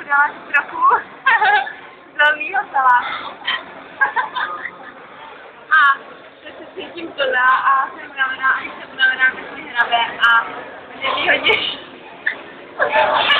dala trochu velmýho salátu. A teď se cítím tohle a jsem unavená, a když jsem unavená, tak mi hrabe a nevýhodnější.